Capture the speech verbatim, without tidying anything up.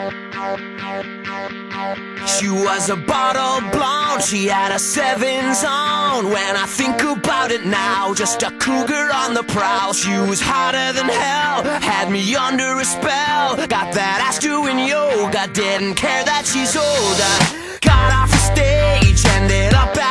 She was a bottle blonde, she had a sevens on. When I think about it now, just a cougar on the prowl. She was hotter than hell, had me under a spell. Got that ass doing yoga, didn't care that she's older. Got off the stage, ended up at